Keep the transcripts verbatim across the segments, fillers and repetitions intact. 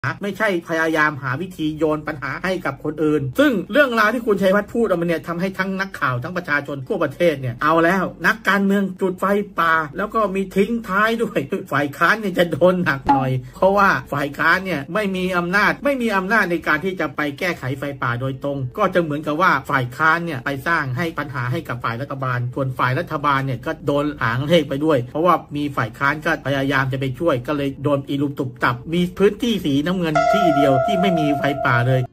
ไม่ใช่พยายามหาวิธีโยนปัญหาให้กับคนอื่นซึ่งเรื่องราวที่คุณชัยวัฒน์พูดออกมาเนี่ยทำให้ทั้งนักข่าวทั้งประชาชนทั่วประเทศเนี่ยเอาแล้วนักการเมืองจุดไฟป่าแล้วก็มีทิ้งท้ายด้วยฝ่ายค้านเนี่ยจะโดนหนักหน่อยเพราะว่าฝ่ายค้านเนี่ยไม่มีอำนาจไม่มีอำนาจในการที่จะไปแก้ไขไฟป่าโดยตรงก็จะเหมือนกับว่าฝ่ายค้านเนี่ยไปสร้างให้ปัญหาให้กับฝ่ายรัฐบาลส่วนฝ่ายรัฐบาลเนี่ยก็โดนหางเลขไปด้วยเพราะว่ามีฝ่ายค้านก็พยายามจะไปช่วยก็เลยโดนอีลุมตุบตับมีพื้นที่สีน้ำเงินที่เดียวที่ไม่มีไฟป่าเลย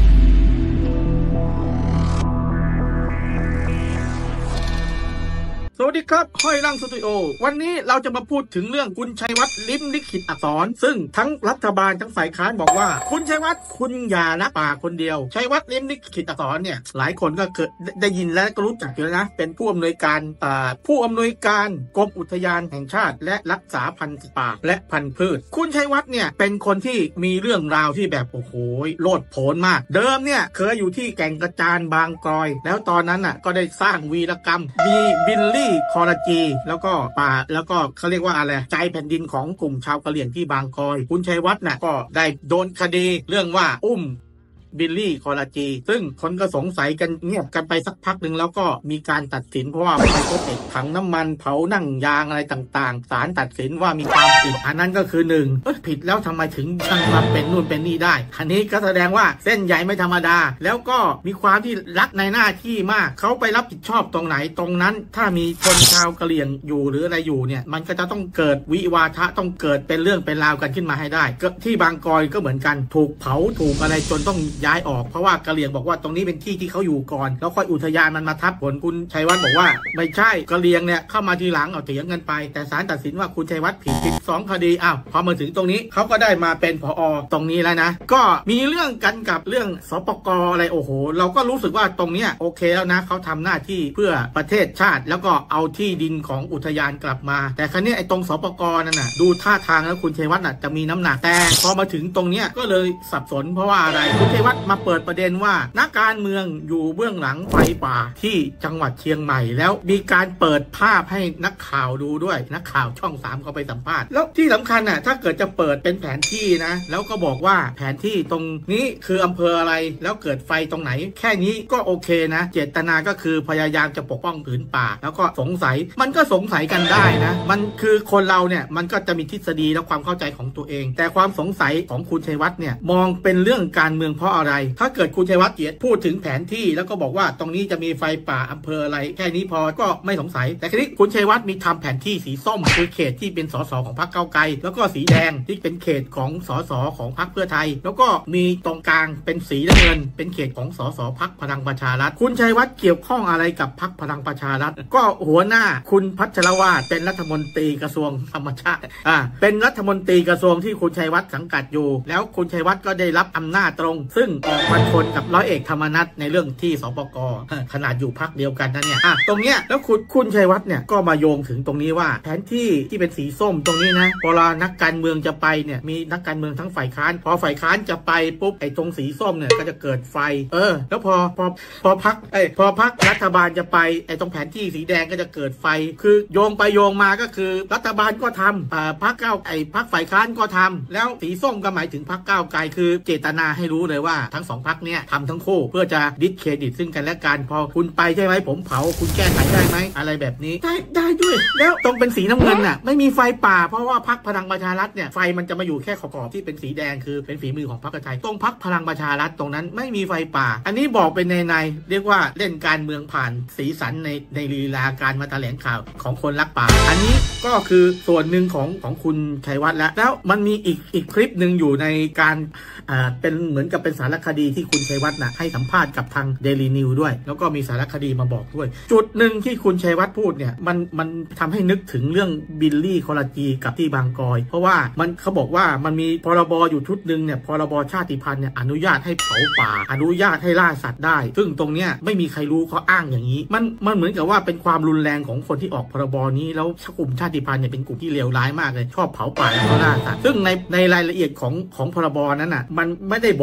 สวัสดีครับห้อยร่างสตูดิโอวันนี้เราจะมาพูดถึงเรื่องคุณชัยวัฒน์ลิ้มลิขิตอักษรซึ่งทั้งรัฐบาลทั้งฝ่ายค้านบอกว่าคุณชัยวัฒน์คุณอย่ารักป่าคนเดียวชัยวัฒน์ลิ้มลิขิตอักษรเนี่ยหลายคนก็เคยได้ยินและก็รู้จักอยู่แล้วนะเป็นผู้อำนวยการอ่าผู้อำนวยการกรมอุทยานแห่งชาติและรักษาพันธุ์ป่าและพันธุ์พืชคุณชัยวัฒน์เนี่ยเป็นคนที่มีเรื่องราวที่แบบโอ้โหโลดโผนมากเดิมเนี่ยเคยอยู่ที่แก่งกระจานบางกรอยแล้วตอนนั้นน่ะก็ได้สร้างวีรกรรมมีบิลลี่คอราจีแล้วก็ป่าแล้วก็เขาเรียกว่าอะไรใจแผ่นดินของกลุ่มชาวกะเหรี่ยงที่บางกอยคุณชัยวัฒน์น่ะก็ได้โดนคดีเรื่องว่าอุ้มบิลลี่คอราจีซึ่งคนก็สงสัยกันเงียบกันไปสักพักหนึ่งแล้วก็มีการตัดสินเพราะว่าไปพบเอกถังน้ำมันเผานั่งยางอะไรต่างๆศาลตัดสินว่ามีความผิดอันนั้นก็คือหนึ่งเอ้ยผิดแล้วทำไมถึงตั้งมาเป็นนู่นเป็นนี่ได้อันนี้ก็แสดงว่าเส้นใหญ่ไม่ธรรมดาแล้วก็มีความที่รักในหน้าที่มากเขาไปรับผิดชอบตรงไหนตรงนั้นถ้ามีคนชาวกะเหรี่ยงอยู่หรืออะไรอยู่เนี่ยมันก็จะต้องเกิดวิวาทะต้องเกิดเป็นเรื่องเป็นราวกันขึ้นมาให้ได้ก็ที่บางกอยก็เหมือนกันถูกเผาถูกอะไรจนต้องย้ายออกเพราะว่ากะเหรี่ยงบอกว่าตรงนี้เป็นที่ที่เขาอยู่ก่อนแล้วค่อยอุทยานมันมาทับผลคุณชัยวัฒน์บอกว่าไม่ใช่กะเหรี่ยงเนี่ยเข้ามาทีหลังเอาเถียงกันไปแต่ศาลตัดสินว่าคุณชัยวัฒน์ผิดผิดสองคดีอ้าวพอมาถึงตรงนี้เขาก็ได้มาเป็นผอ.ตรงนี้แล้วนะก็มีเรื่องกันกับเรื่องสปก.อะไรโอ้โหเราก็รู้สึกว่าตรงเนี้ยโอเคแล้วนะเขาทำหน้าที่เพื่อประเทศชาติแล้วก็เอาที่ดินของอุทยานกลับมาแต่ครั้นี้ไอ้ตรงสปก.นั่นน่ะดูท่าทางแล้วคุณชัยวัฒน์น่ะจะมีน้ำหนักแต่พอมาถึงตรงเนี้ยก็เลยสับสนเพราะว่าอะไรคุณชัยวัฒน์มาเปิดประเด็นว่านักการเมืองอยู่เบื้องหลังไฟป่าที่จังหวัดเชียงใหม่แล้วมีการเปิดภาพให้นักข่าวดูด้วยนักข่าวช่องสามเขาไปสัมภาษณ์แล้วที่สำคัญน่ะถ้าเกิดจะเปิดเป็นแผนที่นะแล้วก็บอกว่าแผนที่ตรงนี้คืออำเภออะไรแล้วเกิดไฟตรงไหนแค่นี้ก็โอเคนะเจตนาก็คือพยายามจะปกป้องผืนป่าแล้วก็สงสัยมันก็สงสัยกันได้นะมันคือคนเราเนี่ยมันก็จะมีทฤษฎีและความเข้าใจของตัวเองแต่ความสงสัยของคุณชัยวัฒน์เนี่ยมองเป็นเรื่องการเมืองเพราะอะไรถ้าเกิดคุณชัยวัฒน์เกียรติพูดถึงแผนที่แล้วก็บอกว่าตรงนี้จะมีไฟป่าอำเภออะไรแค่นี้พอก็ไม่สงสัยแต่คราวนี้คุณชัยวัฒน์มีทำแผนที่สีส้มคือเขตที่เป็นสสของพรรคก้าวไกลแล้วก็สีแดงที่เป็นเขตของสสของพรรคเพื่อไทยแล้วก็มีตรงกลางเป็นสีน้ำเงินเป็นเขตของสสพรรคพลังประชารัฐคุณชัยวัฒน์เกี่ยวข้องอะไรกับพรรคพลังประชารัฐก็หัวหน้าคุณพัชรวาทเป็นรัฐมนตรีกระทรวงธรรมชาติอ่าเป็นรัฐมนตรีกระทรวงที่คุณชัยวัฒน์สังกัดอยู่แล้วคุณชัยวัฒน์ก็ได้รับอำนาจตรงซึ่งออกมาชนกับร้อยเอกธรรมนัสในเรื่องที่สปก.ขนาดอยู่พรรคเดียวกันนะเนี่ยอ่ะตรงเนี้ยแล้วคุณคุณชัยวัฒน์เนี่ยก็มาโยงถึงตรงนี้ว่าแผนที่ที่เป็นสีส้มตรงนี้นะพอนักการเมืองจะไปเนี่ยมีนักการเมืองทั้งฝ่ายค้านพอฝ่ายค้านจะไปปุ๊บไอ้ตรงสีส้มเนี่ยก็จะเกิดไฟเออแล้วพอพอพอพรรคไอ้พอพรรครัฐบาลจะไปไอ้ตรงแผนที่สีแดงก็จะเกิดไฟคือโยงไปโยงมาก็คือรัฐบาลก็ทำอ่าพรรคก้าวไอ้พรรคฝ่ายค้านก็ทำแล้วสีส้มก็หมายถึงพรรคก้าวไกลคือเจตนาให้รู้เลยว่าทั้งสองพรรคเนี่ยทำทั้งคู่เพื่อจะดิสเครดิตซึ่งกันและกันพอคุณไปใช่ไหมผมเผาคุณแก้ไขได้ไหมอะไรแบบนี้ได้ได้ด้วยแล้วตรงเป็นสีน้ำเงินน่ะไม่มีไฟป่าเพราะว่าพรรคพลังประชารัฐเนี่ยไฟมันจะมาอยู่แค่ขอบๆที่เป็นสีแดงคือเป็นฝีมือของพรรคเพื่อไทยตรงพรรคพลังประชารัฐตรงนั้นไม่มีไฟป่าอันนี้บอกเป็นในในเรียกว่าเล่นการเมืองผ่านสีสันในในลีลาการมาแถลงข่าวของคนรักป่าอันนี้ก็คือส่วนหนึ่งของของคุณชัยวัฒน์แล้วแล้วมันมีอีกอีกคลิปหนึ่งอยู่ในการอ่าเป็นเหมือนกับเป็นสารคดีที่คุณชัยวัฒน์น่ะให้สัมภาษณ์กับทางเดลี่นิวด้วยแล้วก็มีสารคดีมาบอกด้วยจุดหนึ่งที่คุณชัยวัฒน์พูดเนี่ยมันมันทำให้นึกถึงเรื่องบิลลี่คอราจีกับที่บางกอยเพราะว่ามันเขาบอกว่ามันมีพรบอยู่ชุดหนึ่งเนี่ยพรบชาติพันธุ์เนี่ยอนุญาตให้เผาป่าอนุญาตให้ล่าสัตว์ได้ซึ่งตรงเนี้ยไม่มีใครรู้เขาอ้างอย่างนี้มันมันเหมือนกับว่าเป็นความรุนแรงของคนที่ออกพรบนี้แล้วกลุ่มชาติพันธุ์เนี่ยเป็นกลุ่มที่เลวร้ายมากเลยชอบเผาป่าแล้วล่าสัตว์ซึ่งในในรายละเอียดของของพรบนั้นน่ะมันไม่ได้บอกว่าให้เขา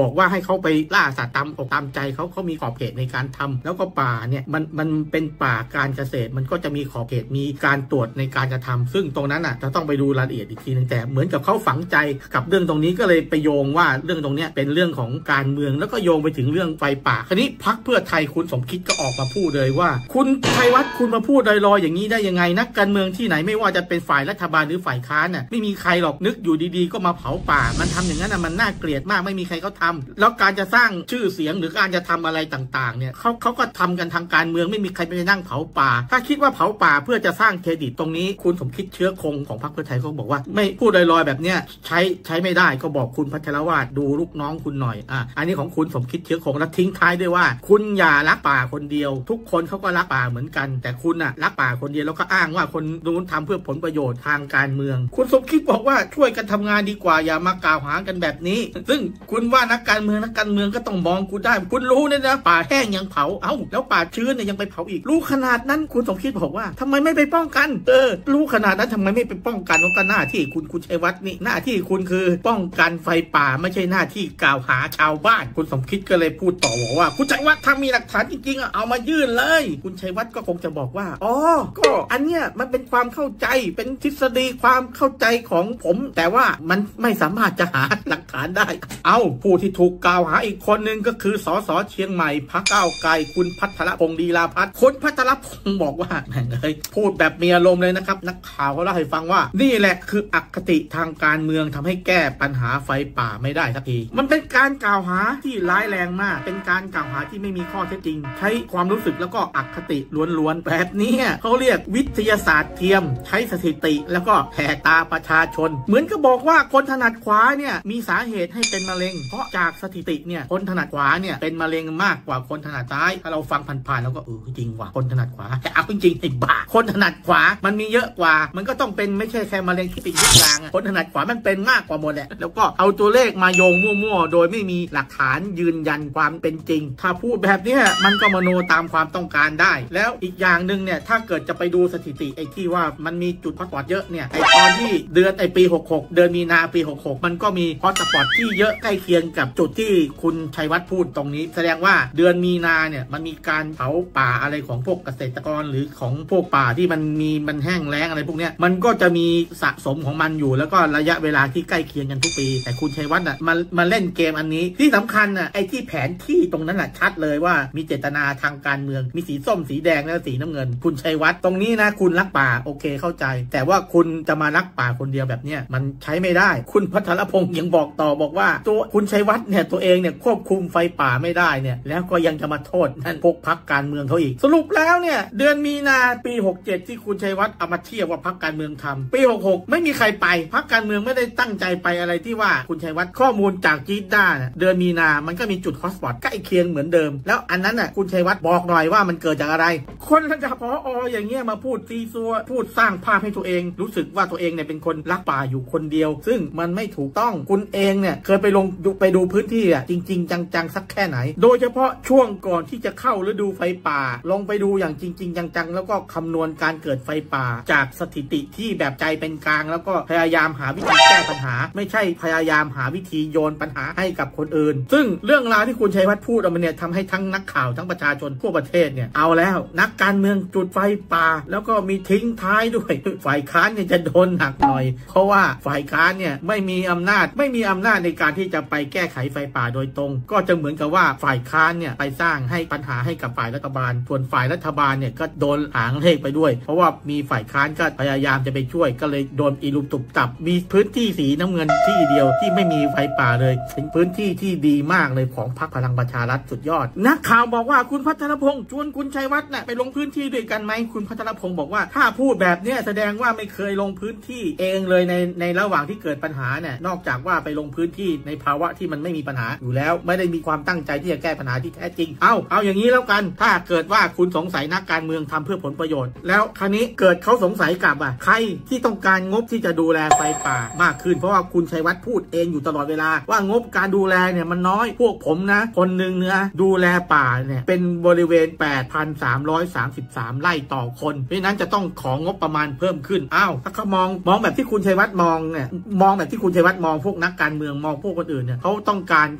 เขาไปล่าสัตว์ตามอกตามใจเขาเขามีขอบเขตในการทำแล้วก็ป่าเนี่ยมันมันเป็นป่าการเกษตรมันก็จะมีขอบเขตมีการตรวจในการกระทำซึ่งตรงนั้นอ่ะจะต้องไปดูรายละเอียดอีกทีนึงแต่เหมือนกับเขาฝังใจกับเรื่องตรงนี้ก็เลยไปโยงว่าเรื่องตรงนี้เป็นเรื่องของการเมืองแล้วก็โยงไปถึงเรื่องไฟป่าคราวนี้พรรคเพื่อไทยคุณสมคิดก็ออกมาพูดเลยว่าคุณชัยวัฒน์คุณมาพูดลอยๆอย่างนี้ได้ยังไงนักการเมืองที่ไหนไม่ว่าจะเป็นฝ่ายรัฐบาลหรือฝ่ายค้านน่ะไม่มีใครหรอกนึกอยู่ดีๆก็มาเผาป่ามันทำอย่างนั้นน่ะมันน่าเกลียดมากไม่มีใครเขาทำแล้วการจะสร้างชื่อเสียงหรือการจะทำอะไรต่างๆเนี่ยเขาเขาก็ทำกันทางการเมืองไม่มีใครไปนั่งเผาป่าถ้าคิดว่าเผาป่าเพื่อจะสร้างเครดิตตรงนี้คุณสมคิดเชื้อคงของพรรคเพื่อไทยเขาบอกว่าไม่พูดลอยๆแบบเนี้ยใช้ใช้ไม่ได้ก็บอกคุณพัชรวาทดูลูกน้องคุณหน่อยอ่ะอันนี้ของคุณสมคิดเชื้อคงแล้วทิ้งท้ายด้วยว่าคุณอย่ารักป่าคนเดียวทุกคนเขาก็รักป่าเหมือนกันแต่คุณน่ะรักป่าคนเดียวแล้วก็อ้างว่าคนนู้นทำเพื่อผลประโยชน์ทางการเมืองคุณสมคิดบอกว่าช่วยกันทำงานดีกว่าอย่ามากล่าวหากันแบบนี้ซึ่งคุณว่านักการเมืองนักการเมืองก็ต้องมองคุณได้คุณรู้เนี่ยนะป่าแห้งยังเผาเอ้าแล้วป่าชื้นเนี่ยยังไปเผาอีกรู้ขนาดนั้นคุณสมคิดบอกว่าทำไมไม่ไปป้องกันเออรู้ขนาดนั้นทำไมไม่ไปป้องกันว่าก็หน้าที่คุณคุณชัยวัฒน์นี่หน้าที่คุณคือป้องกันไฟป่าไม่ใช่หน้าที่กล่าวหาชาวบ้านคุณสมคิดก็เลยพูดต่อบอกว่าคุณชัยวัฒน์ถ้ามีหลักฐานจริงๆอ่ะเอามายื่นเลยคุณชัยวัฒน์ก็คงจะบอกว่าอ๋อก็อันเนี้ยมันเป็นความเข้าใจเป็นทฤษฎีความเข้าใจของผมแต่ว่ามันไม่สามารถจะหาหลักฐานได้เอาผู้ที่ถูกกล่าวหาอีกคนนึงก็คือสสเชียงใหม่พรรคก้าวไกลคุณพัทรพงษ์ลีลาภัทรคุณพัทรพงษ์บอกว่าแม่งเอ้ยพูดแบบมีอารมณ์เลยนะครับนักข่าวเขาเล่าให้ฟังว่านี่แหละคืออคติทางการเมืองทำให้แก้ปัญหาไฟป่าไม่ได้สักทีมันเป็นการกล่าวหาที่ร้ายแรงมากเป็นการกล่าวหาที่ไม่มีข้อเท็จจริงใช้ความรู้สึกแล้วก็อคติล้วนๆแบบนี้เขาเรียกวิทยาศาสตร์เทียมใช้สถิติแล้วก็แหกตาประชาชนเหมือนก็บอกว่าคนถนัดขวาเนี่ยมีสาเหตุให้เป็นมะเร็งเพราะจากสถิติเนี่ยคนถนัดขวาเนี่ยเป็นมะเร็งมากกว่าคนถนัดซ้ายถ้าเราฟังผ่านๆแล้วก็เออจริงว่ะคนถนัดขวาแต่เอาจริงๆไอ้บ้าคนถนัดขวามันมีเยอะกว่ามันก็ต้องเป็นไม่ใช่แค่มะเร็งที่เป็นยุคกลางคนถนัดขวามันเป็นมากกว่าหมดแหละแล้วก็เอาตัวเลขมาโยงมั่วๆโดยไม่มีหลักฐานยืนยันความเป็นจริงถ้าพูดแบบนี้มันก็มโนตามความต้องการได้แล้วอีกอย่างหนึ่งเนี่ยถ้าเกิดจะไปดูสถิติไอ้ที่ว่ามันมีจุดฮอตสปอตเยอะเนี่ยไอ้ตอนที่เดือนไอ้ปีหกหกเดือนมีนาปีหกหกมันก็มีฮอตสปอตที่เยอะใกล้เคียงกับจุดที่คุณชัยวัฒน์พูดตรงนี้แสดงว่าเดือนมีนาเนี่ยมันมีการเผาป่าอะไรของพวกเกษตรกรหรือของพวกป่าที่มันมีมันแห้งแล้งอะไรพวกเนี้ยมันก็จะมีสะสมของมันอยู่แล้วก็ระยะเวลาที่ใกล้เคียงกันทุกปีแต่คุณชัยวัฒน์อ่ะมามาเล่นเกมอันนี้ที่สำคัญอ่ะไอ้ที่แผนที่ตรงนั้นอ่ะชัดเลยว่ามีเจตนาทางการเมืองมีสีส้มสีแดงและสีน้ำเงินคุณชัยวัฒน์ตรงนี้นะคุณรักป่าโอเคเข้าใจแต่ว่าคุณจะมารักป่าคนเดียวแบบเนี้ยมันใช้ไม่ได้คุณพัทรพงษ์ยังบอกต่อบอกว่าตัวคุณชัยวัฒน์เนี่ยตัวเองเนี่ยควบคุมไฟป่าไม่ได้เนี่ยแล้วก็ยังจะมาโทษนั่นพวกพรรคการเมืองเขาอีกสรุปแล้วเนี่ยเดือนมีนาปีหกเจ็ดที่คุณชัยวัฒน์เอามาเทียบว่าพรรคการเมืองทำปีหกหกไม่มีใครไปพรรคการเมืองไม่ได้ตั้งใจไปอะไรที่ว่าคุณชัยวัฒน์ข้อมูลจากจีด้าเดือนมีนามันก็มีจุดฮอตสปอตใกล้เคียงเหมือนเดิมแล้วอันนั้นน่ะคุณชัยวัฒน์บอกหน่อยว่ามันเกิดจากอะไรคนระดับผอ.อย่างเงี้ยมาพูดตีซัวพูดสร้างภาพให้ตัวเองรู้สึกว่าตัวเองเนี่ยเป็นคนรักป่าอยู่คนเดียวซึ่งมันไม่ถูกต้องคุณเองเนี่ยเคยไปลงไปดูพื้นที่อ่ะจริงๆจังๆสักแค่ไหนโดยเฉพาะช่วงก่อนที่จะเข้าฤดูไฟป่าลงไปดูอย่างจริงๆจังๆแล้วก็คำนวณการเกิดไฟป่าจากสถิติที่แบบใจเป็นกลางแล้วก็พยายามหาวิธีแก้ปัญหาไม่ใช่พยายามหาวิธีโยนปัญหาให้กับคนอื่นซึ่งเรื่องราวที่คุณชัยวัฒน์พูดออกมาเนี่ยทำให้ทั้งนักข่าวทั้งประชาชนทั่วประเทศเนี่ยเอาแล้วนักการเมืองจุดไฟป่าแล้วก็มีทิ้งท้ายด้วยฝ่ายค้านเนี่ยจะโดนหนักหน่อยเพราะว่าฝ่ายค้านเนี่ยไม่มีอำนาจไม่มีอำนาจในการที่จะไปแก้ไขไฟป่าโดยตรงก็จะเหมือนกับว่าฝ่ายค้านเนี่ยไปสร้างให้ปัญหาให้กับฝ่ายรัฐบาลส่วนฝ่ายรัฐบาลเนี่ยก็โดนหางเลขไปด้วยเพราะว่ามีฝ่ายค้านก็พยายามจะไปช่วยก็เลยโดนอีลุมตุบตับมีพื้นที่สีน้ำเงินที่เดียวที่ไม่มีไฟป่าเลยเป็นพื้นที่ที่ดีมากเลยของพรรคพลังประชารัฐสุดยอดนักข่าวบอกว่าคุณพัทรพงษ์ชวนคุณชัยวัฒน์น่ะไปลงพื้นที่ด้วยกันไหมคุณพัทรพงษ์บอกว่าถ้าพูดแบบนี้แสดงว่าไม่เคยลงพื้นที่เองเลยในในระหว่างที่เกิดปัญหาเนี่ยนอกจากว่าไปลงพื้นที่ในภาวะที่มันไม่มีปัญหาอยู่แล้วไม่ได้มีความตั้งใจที่จะแก้ปัญหาที่แท้จริงเอาเอาอย่างนี้แล้วกันถ้าเกิดว่าคุณสงสัยนักการเมืองทำเพื่อผลประโยชน์แล้วคราวนี้เกิดเขาสงสัยกลับอ่ะใครที่ต้องการงบที่จะดูแลไฟป่ามากขึ้นเพราะว่าคุณชัยวัฒน์พูดเองอยู่ตลอดเวลาว่างบการดูแลเนี่ยมันน้อยพวกผมนะคนหนึ่งเนี่ยดูแลป่าเนี่ยเป็นบริเวณ แปดพันสามร้อยสามสิบสาม ไร่ต่อคนเพราะนั้นจะต้องของงบประมาณเพิ่มขึ้นอ้าวถ้าเขามองมองแบบที่คุณชัยวัฒน์มองเนี่ยมองแบบที่คุณชัยวัฒน์มองพวกนักการเมืองมองพวกคนอื่นเนี่ยเขาต้องการ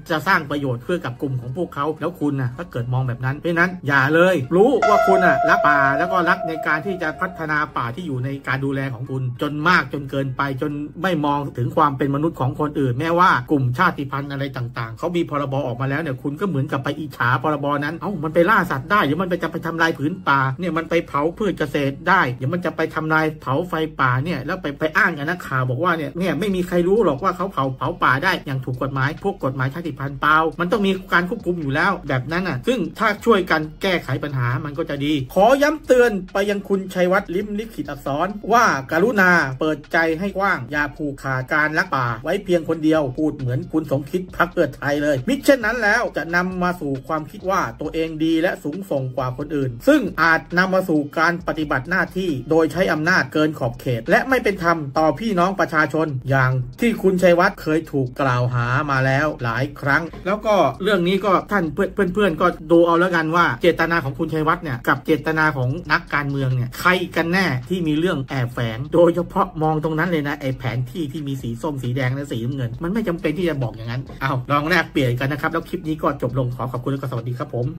จะสร้างประโยชน์เพื่อกับกลุ่มของพวกเขาแล้วคุณนะถ้าเกิดมองแบบนั้นเพราะนั้นอย่าเลยรู้ว่าคุณอ่ะรักป่าแล้วก็รักในการที่จะพัฒนาป่าที่อยู่ในการดูแลของคุณจนมากจนเกินไปจนไม่มองถึงความเป็นมนุษย์ของคนอื่นแม้ว่ากลุ่มชาติพันธุ์อะไรต่างๆเขามีพรบออกมาแล้วเนี่ยคุณก็เหมือนกับไปอิจฉาพรบนั้นเอ้ามันไปล่าสัตว์ได้เดี๋ยวมันไปจะไปทำลายผืนป่าเนี่ยมันไปเผาพืชเกษตรได้เดี๋ยวมันจะไปทำลายเผาไฟป่าเนี่ยแล้วไปไปอ้างกับนักข่าวบอกว่าเนี่ยเนี่ยไม่มีใครรู้หรอกว่าเขาเผาเผาป่าได้อย่างถูกกฎหมายพวกกฎหมายชาติพันธุ์เปล่ามันต้องมีการควบคุมอยู่แล้วแบบนั้นอ่ะซึ่งถ้าช่วยกันแก้ไขปัญหามันก็จะดีขอย้ำเตือนไปยังคุณชัยวัฒน์ลิ้มลิขิตอักษรว่าการุณาเปิดใจให้กว้างอย่าผูกขาดการรักป่าไว้เพียงคนเดียวพูดเหมือนคุณสมคิดพรรคเพื่อไทยเลยมิฉะเช่นนั้นแล้วจะนำมาสู่ความคิดว่าตัวเองดีและสูงส่งกว่าคนอื่นซึ่งอาจนำมาสู่การปฏิบัติหน้าที่โดยใช้อำนาจเกินขอบเขตและไม่เป็นธรรมต่อพี่น้องประชาชนอย่างที่คุณชัยวัฒน์เคยถูกกล่าวหามาแล้วหลายครั้งแล้วก็เรื่องนี้ก็ท่านเพื่อนเพื่อนๆก็ดูเอาแล้วกันว่าเจตนาของคุณชัยวัฒน์เนี่ยกับเจตนาของนักการเมืองเนี่ยใครกันแน่ที่มีเรื่องแอบแฝงโดยเฉพาะมองตรงนั้นเลยนะไอ้แผนที่ที่มีสีส้มสีแดงและสีน้ำเงินมันไม่จำเป็นที่จะบอกอย่างนั้นเอาลองแลกเปลี่ยนกันนะครับแล้วคลิปนี้ก็จบลงขอขอบคุณและก็สวัสดีครับผม